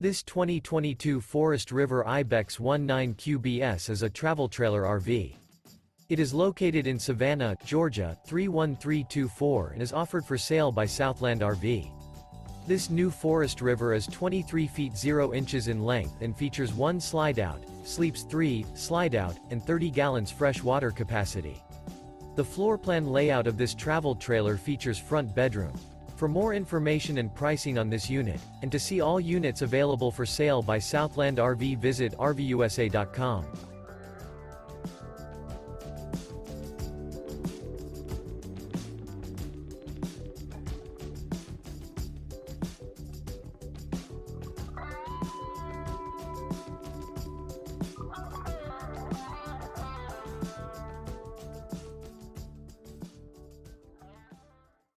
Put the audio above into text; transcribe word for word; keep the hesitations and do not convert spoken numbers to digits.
This twenty twenty-two Forest River IBEX nineteen Q B S is a travel trailer R V. It is located in Savannah, Georgia, three one three two four and is offered for sale by Southland R V. This new Forest River is twenty-three feet zero inches in length and features one slide-out, sleeps three, slide-out, and thirty gallons fresh water capacity. The floor plan layout of this travel trailer features front bedroom. For more information and pricing on this unit, and to see all units available for sale by Southland R V, visit R V U S A dot com.